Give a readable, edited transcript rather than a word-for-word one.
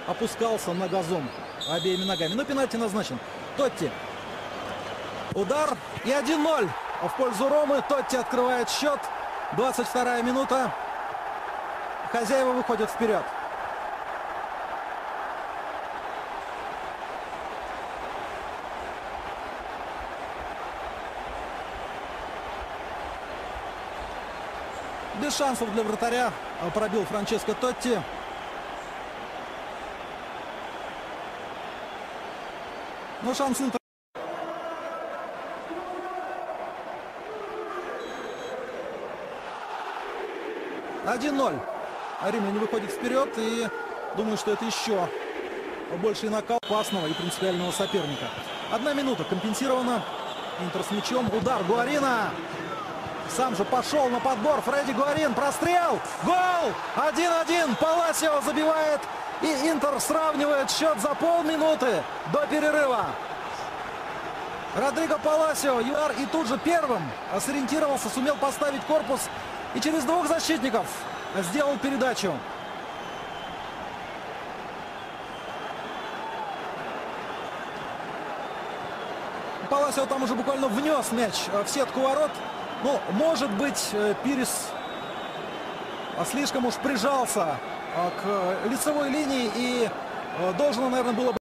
опускался на газон обеими ногами. Но пенальти назначен. Тотти. Удар и 1-0 в пользу Ромы. Тотти открывает счет. 22-я минута. Хозяева выходят вперед. Без шансов для вратаря пробил Франческо Тотти. Но шанс Интера. 1-0. Римляне выходит вперед, и думаю, что это еще больший нокаут опасного и принципиального соперника. 1 минута компенсирована. Интер с мячом. Удар Гуарина. Сам же пошел на подбор. Фредди Гуарин. Прострел. Гол! 1-1. Паласио забивает. И Интер сравнивает счет за полминуты до перерыва. Родриго Паласио. Юар и тут же первым сориентировался, сумел поставить корпус. И через двух защитников сделал передачу. Паласио там уже буквально внес мяч в сетку ворот. Ну, может быть, Пирес слишком уж прижался к лицевой линии, и должно, наверное, было бы